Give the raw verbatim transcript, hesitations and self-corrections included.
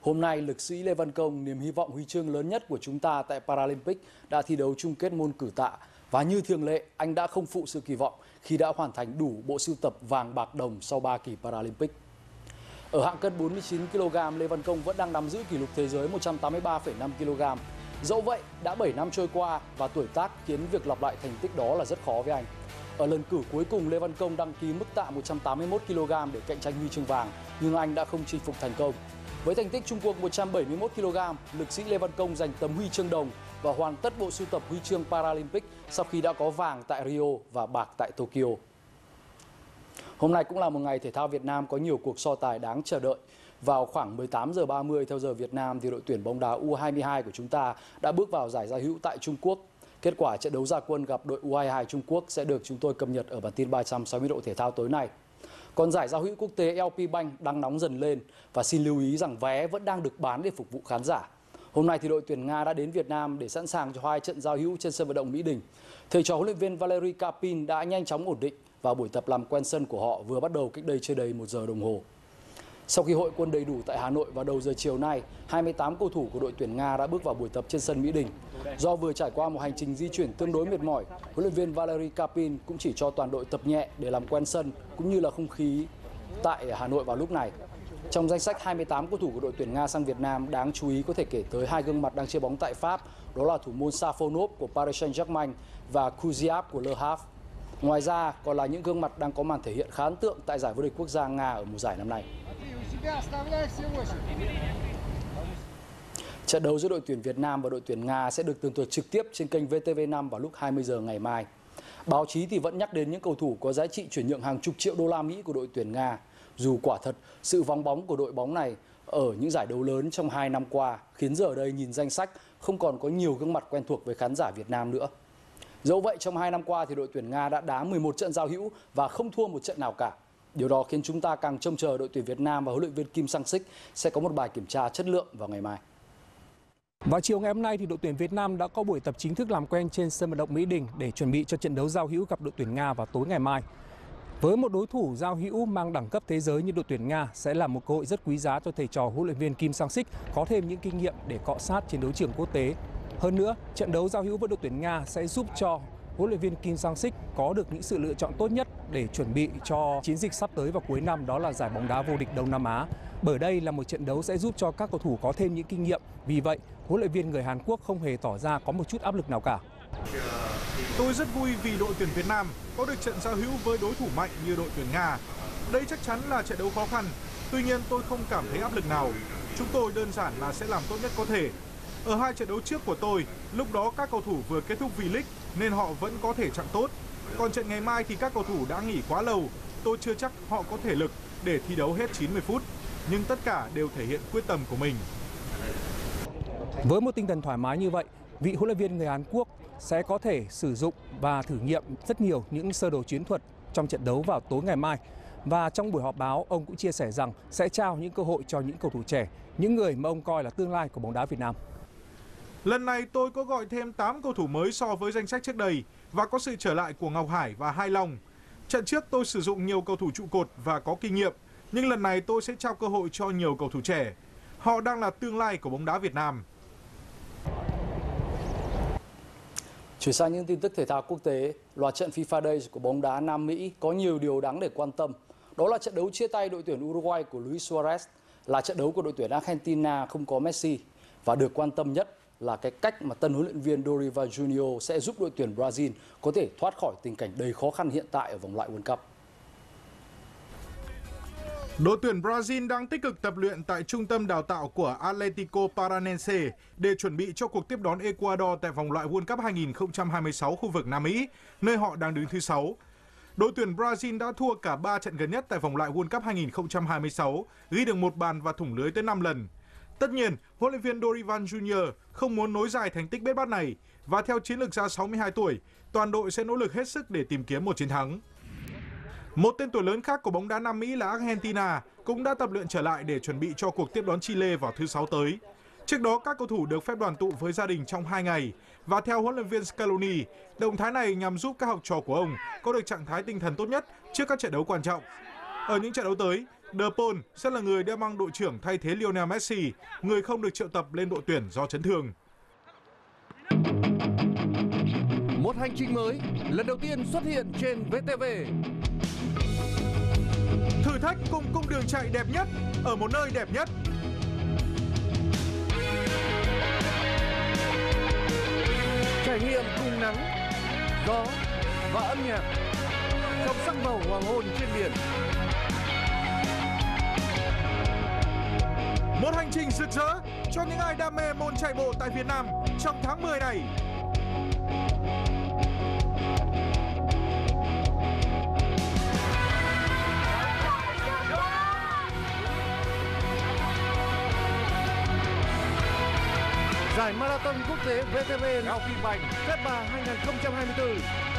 Hôm nay, lực sĩ Lê Văn Công, niềm hy vọng huy chương lớn nhất của chúng ta tại Paralympic, đã thi đấu chung kết môn cử tạ. Và như thường lệ, anh đã không phụ sự kỳ vọng khi đã hoàn thành đủ bộ sưu tập vàng bạc đồng sau ba kỳ Paralympic. Ở hạng cân bốn mươi chín ki lô gam, Lê Văn Công vẫn đang nắm giữ kỷ lục thế giới một trăm tám mươi ba phẩy năm ki lô gam. Dẫu vậy, đã bảy năm trôi qua và tuổi tác khiến việc lặp lại thành tích đó là rất khó với anh. Ở lần cử cuối cùng, Lê Văn Công đăng ký mức tạ một trăm tám mươi mốt ki lô gam để cạnh tranh huy chương vàng, nhưng anh đã không chinh phục thành công. Với thành tích chung cuộc một trăm bảy mươi mốt ki lô gam, lực sĩ Lê Văn Công giành tấm huy chương đồng và hoàn tất bộ sưu tập huy chương Paralympic sau khi đã có vàng tại Rio và bạc tại Tokyo. Hôm nay cũng là một ngày thể thao Việt Nam có nhiều cuộc so tài đáng chờ đợi. Vào khoảng mười tám giờ ba mươi theo giờ Việt Nam thì đội tuyển bóng đá U hai mươi hai của chúng ta đã bước vào giải giao hữu tại Trung Quốc. Kết quả trận đấu ra quân gặp đội U hai mươi hai Trung Quốc sẽ được chúng tôi cập nhật ở bản tin ba trăm sáu mươi độ thể thao tối nay. Còn giải giao hữu quốc tế lờ pê Bank đang nóng dần lên và xin lưu ý rằng vé vẫn đang được bán để phục vụ khán giả. Hôm nay thì đội tuyển Nga đã đến Việt Nam để sẵn sàng cho hai trận giao hữu trên sân vận động Mỹ Đình. Thầy trò huấn luyện viên Valery Karpin đã nhanh chóng ổn định và buổi tập làm quen sân của họ vừa bắt đầu cách đây chưa đầy một giờ đồng hồ. Sau khi hội quân đầy đủ tại Hà Nội vào đầu giờ chiều nay, hai mươi tám cầu thủ của đội tuyển Nga đã bước vào buổi tập trên sân Mỹ Đình. Do vừa trải qua một hành trình di chuyển tương đối mệt mỏi, huấn luyện viên Valery Karpin cũng chỉ cho toàn đội tập nhẹ để làm quen sân cũng như là không khí tại Hà Nội vào lúc này. Trong danh sách hai mươi tám cầu thủ của đội tuyển Nga sang Việt Nam, đáng chú ý có thể kể tới hai gương mặt đang chơi bóng tại Pháp, đó là thủ môn Safonov của Paris Saint-Germain và Kuziav của Le Havre. Ngoài ra, còn là những gương mặt đang có màn thể hiện khá ấn tượng tại giải vô địch quốc gia Nga ở mùa giải năm nay. Trận đấu giữa đội tuyển Việt Nam và đội tuyển Nga sẽ được tường thuật trực tiếp trên kênh vê tê vê năm vào lúc hai mươi giờ ngày mai. Báo chí thì vẫn nhắc đến những cầu thủ có giá trị chuyển nhượng hàng chục triệu đô la Mỹ của đội tuyển Nga. Dù quả thật, sự vắng bóng của đội bóng này ở những giải đấu lớn trong hai năm qua khiến giờ đây nhìn danh sách không còn có nhiều gương mặt quen thuộc với khán giả Việt Nam nữa. Dẫu vậy, trong hai năm qua thì đội tuyển Nga đã đá mười một trận giao hữu và không thua một trận nào cả. Điều đó khiến chúng ta càng trông chờ đội tuyển Việt Nam và huấn luyện viên Kim Sang-sik sẽ có một bài kiểm tra chất lượng vào ngày mai. Vào chiều ngày hôm nay thì đội tuyển Việt Nam đã có buổi tập chính thức làm quen trên sân vận động Mỹ Đình để chuẩn bị cho trận đấu giao hữu gặp đội tuyển Nga vào tối ngày mai. Với một đối thủ giao hữu mang đẳng cấp thế giới như đội tuyển Nga sẽ là một cơ hội rất quý giá cho thầy trò huấn luyện viên Kim Sang-sik có thêm những kinh nghiệm để cọ sát trên đấu trường quốc tế. Hơn nữa, trận đấu giao hữu với đội tuyển Nga sẽ giúp cho huấn luyện viên Kim Sang-sik có được những sự lựa chọn tốt nhất để chuẩn bị cho chiến dịch sắp tới vào cuối năm, đó là giải bóng đá vô địch Đông Nam Á. Bởi đây là một trận đấu sẽ giúp cho các cầu thủ có thêm những kinh nghiệm. Vì vậy, huấn luyện viên người Hàn Quốc không hề tỏ ra có một chút áp lực nào cả. Tôi rất vui vì đội tuyển Việt Nam có được trận giao hữu với đối thủ mạnh như đội tuyển Nga. Đây chắc chắn là trận đấu khó khăn. Tuy nhiên tôi không cảm thấy áp lực nào. Chúng tôi đơn giản là sẽ làm tốt nhất có thể. Ở hai trận đấu trước của tôi, lúc đó các cầu thủ vừa kết thúc V-League nên họ vẫn có thể trạng tốt. Còn trận ngày mai thì các cầu thủ đã nghỉ quá lâu. Tôi chưa chắc họ có thể lực để thi đấu hết chín mươi phút. Nhưng tất cả đều thể hiện quyết tâm của mình. Với một tinh thần thoải mái như vậy, vị huấn luyện viên người Hàn Quốc sẽ có thể sử dụng và thử nghiệm rất nhiều những sơ đồ chiến thuật trong trận đấu vào tối ngày mai. Và trong buổi họp báo, ông cũng chia sẻ rằng sẽ trao những cơ hội cho những cầu thủ trẻ, những người mà ông coi là tương lai của bóng đá Việt Nam. Lần này tôi có gọi thêm tám cầu thủ mới so với danh sách trước đây và có sự trở lại của Ngọc Hải và Hai Long. Trận trước tôi sử dụng nhiều cầu thủ trụ cột và có kinh nghiệm, nhưng lần này tôi sẽ trao cơ hội cho nhiều cầu thủ trẻ. Họ đang là tương lai của bóng đá Việt Nam. Chuyển sang những tin tức thể thao quốc tế, loạt trận FIFA Days của bóng đá Nam Mỹ có nhiều điều đáng để quan tâm. Đó là trận đấu chia tay đội tuyển Uruguay của Luis Suarez, là trận đấu của đội tuyển Argentina không có Messi. Và được quan tâm nhất là cái cách mà tân huấn luyện viên Dorival Junior sẽ giúp đội tuyển Brazil có thể thoát khỏi tình cảnh đầy khó khăn hiện tại ở vòng loại World Cup. Đội tuyển Brazil đang tích cực tập luyện tại trung tâm đào tạo của Atlético Paranense để chuẩn bị cho cuộc tiếp đón Ecuador tại vòng loại World Cup hai nghìn không trăm hai mươi sáu khu vực Nam Mỹ, nơi họ đang đứng thứ sáu. Đội tuyển Brazil đã thua cả ba trận gần nhất tại vòng loại World Cup hai nghìn không trăm hai mươi sáu, ghi được một bàn và thủng lưới tới năm lần. Tất nhiên, huấn luyện viên Dorival Junior không muốn nối dài thành tích bết bát này và theo chiến lược gia sáu mươi hai tuổi, toàn đội sẽ nỗ lực hết sức để tìm kiếm một chiến thắng. Một tên tuổi lớn khác của bóng đá Nam Mỹ là Argentina cũng đã tập luyện trở lại để chuẩn bị cho cuộc tiếp đón Chile vào thứ Sáu tới. Trước đó, các cầu thủ được phép đoàn tụ với gia đình trong hai ngày và theo huấn luyện viên Scaloni, động thái này nhằm giúp các học trò của ông có được trạng thái tinh thần tốt nhất trước các trận đấu quan trọng. Ở những trận đấu tới, De Paul sẽ là người đeo băng đội trưởng thay thế Lionel Messi, người không được triệu tập lên đội tuyển do chấn thương. Một hành trình mới lần đầu tiên xuất hiện trên vê tê vê. Thử thách cùng cung đường chạy đẹp nhất ở một nơi đẹp nhất. Trải nghiệm cùng nắng, gió và âm nhạc trong sắc màu hoàng hôn trên biển. Một hành trình rực rỡ cho những ai đam mê môn chạy bộ tại Việt Nam trong tháng mười này. Giải Marathon Quốc tế vê tê vê Cao Phi Bành phép ba hai không hai tư